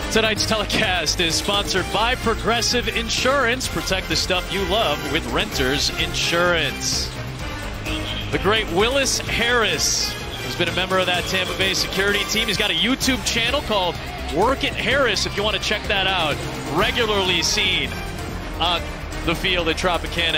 Tonight's telecast is sponsored by Progressive Insurance. Protect the stuff you love with Renters Insurance. The great Willis Harris has been a member of that Tampa Bay security team. He's got a YouTube channel called Work It Harris if you want to check that out. Regularly seen on the field at Tropicana.